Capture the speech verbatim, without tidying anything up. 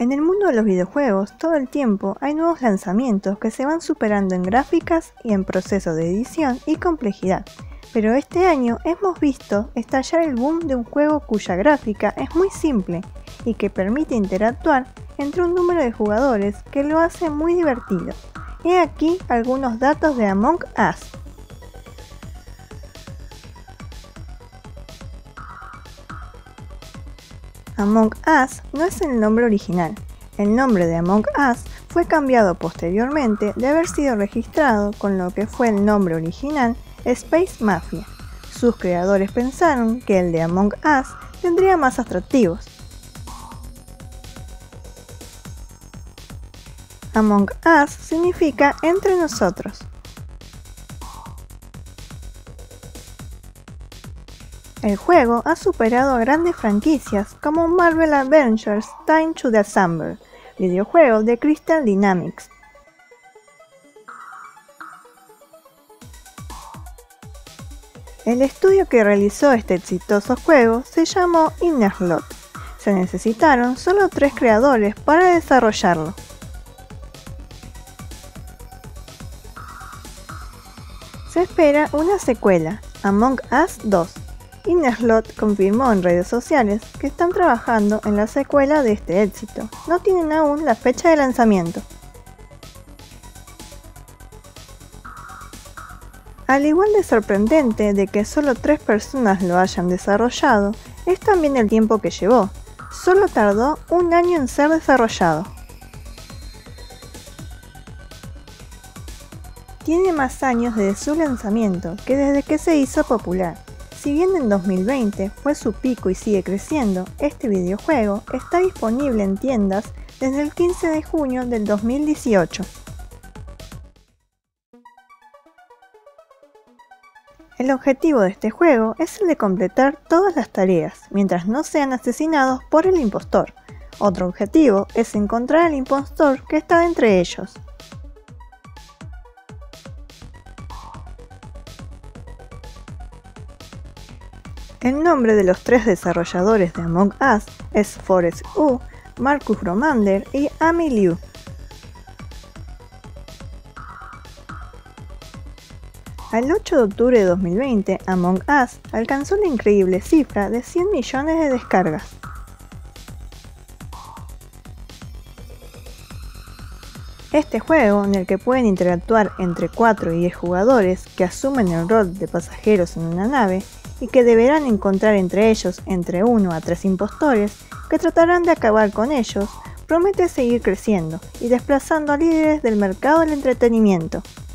En el mundo de los videojuegos, todo el tiempo hay nuevos lanzamientos que se van superando en gráficas y en procesos de edición y complejidad. Pero este año hemos visto estallar el boom de un juego cuya gráfica es muy simple y que permite interactuar entre un número de jugadores que lo hace muy divertido. He aquí algunos datos de Among Us. Among Us no es el nombre original. El nombre de Among Us fue cambiado posteriormente de haber sido registrado con lo que fue el nombre original, Space Mafia. Sus creadores pensaron que el de Among Us tendría más atractivos. Among Us significa entre nosotros. El juego ha superado a grandes franquicias como Marvel Avengers Time to the Assemble, videojuego de Crystal Dynamics. El estudio que realizó este exitoso juego se llamó Innerslot. Se necesitaron solo tres creadores para desarrollarlo. Se espera una secuela, Among Us dos. Innerslot confirmó en redes sociales que están trabajando en la secuela de este éxito. No tienen aún la fecha de lanzamiento. Al igual de sorprendente de que solo tres personas lo hayan desarrollado, es también el tiempo que llevó. Solo tardó un año en ser desarrollado. Tiene más años desde su lanzamiento que desde que se hizo popular. Si bien en dos mil veinte fue su pico y sigue creciendo, este videojuego está disponible en tiendas desde el quince de junio del dos mil dieciocho. El objetivo de este juego es el de completar todas las tareas, mientras no sean asesinados por el impostor. Otro objetivo es encontrar al impostor que está entre ellos. El nombre de los tres desarrolladores de Among Us es Forrest Hu, Marcus Romander y Amy Liu. El ocho de octubre de dos mil veinte, Among Us alcanzó la increíble cifra de cien millones de descargas. Este juego, en el que pueden interactuar entre cuatro y diez jugadores que asumen el rol de pasajeros en una nave, y que deberán encontrar entre ellos entre uno a tres impostores que tratarán de acabar con ellos, promete seguir creciendo y desplazando a líderes del mercado del entretenimiento.